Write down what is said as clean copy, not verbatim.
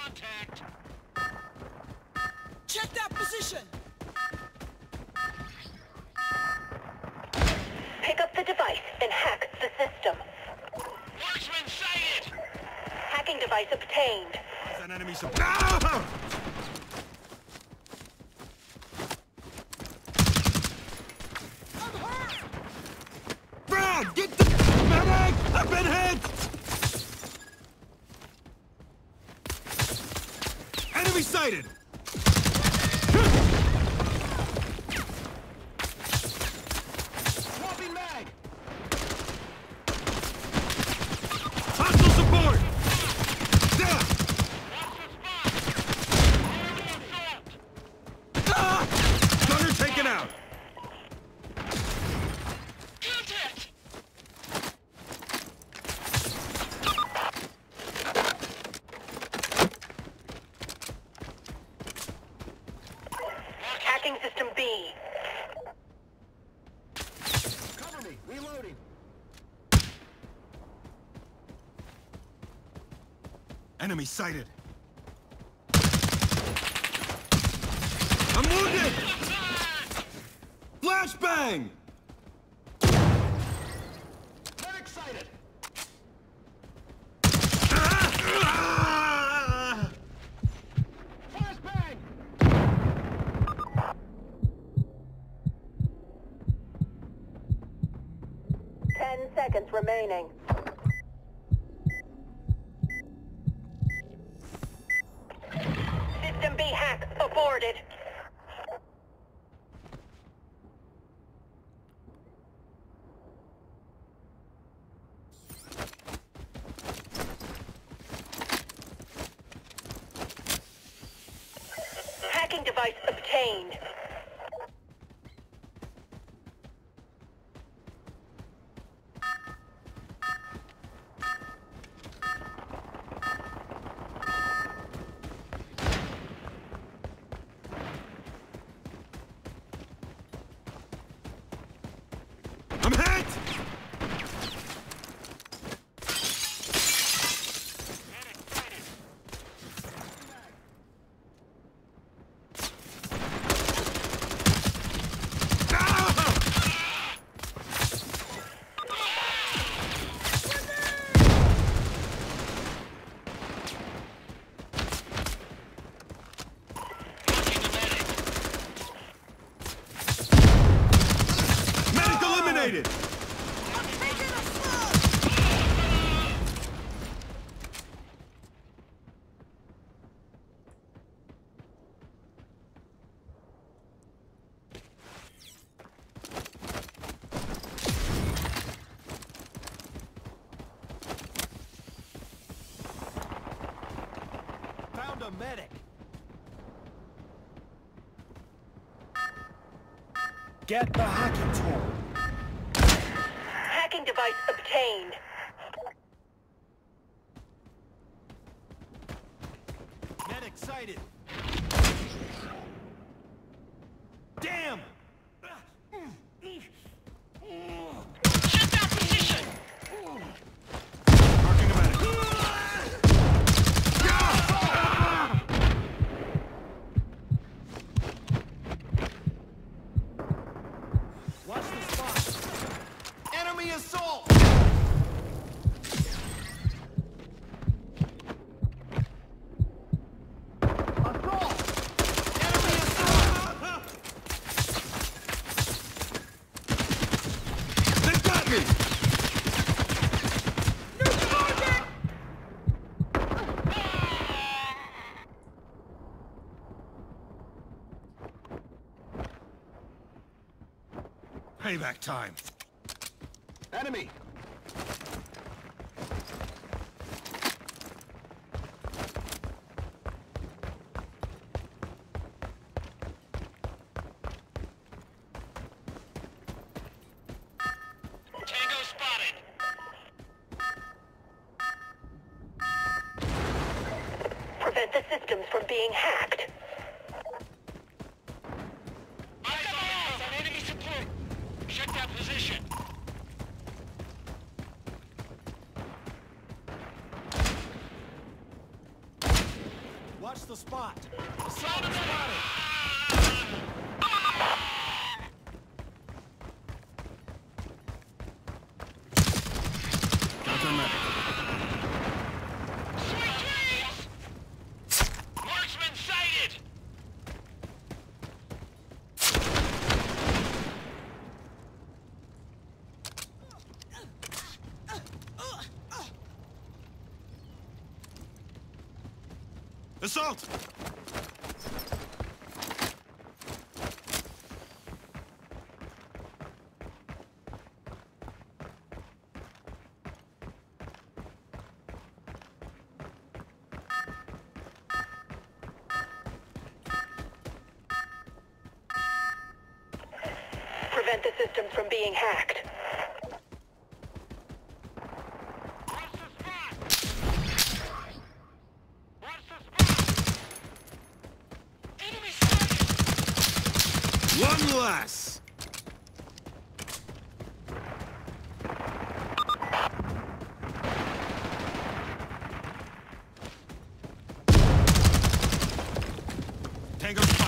Contact! Check that position! Pick up the device and hack the system. Marksman sighted! Hacking device obtained. There's an enemy support. Brad, get the medic! I've been hit! Enemy sighted! Swapping mag! Hostile support! There! Ah! Gunner taken out! Contact! Hacking system B. Cover me! Reloading! Enemy sighted! I'm wounded! Flashbang! Medic sighted! Flashbang! 10 seconds remaining. System B hack aborted. Hacking device obtained. I'm hit! Medic eliminated! Found a medic! Get the hacking tool! Hacking device obtained. Medic sighted! Damn! Check that position! Marking a medic. Watch the spot! Enemy assault! Assault! Enemy assault! They've got me! Payback time. Enemy! Tango spotted! Prevent the systems from being hacked. Eyes on enemy support! Check that position! Watch the spot. Assault spotted. Counter-medic. Sweet dreams! Marksman sighted! Assault! Prevent the systems from being hacked. What's the spot? What's the spot? Enemy sighted! One less! Tango.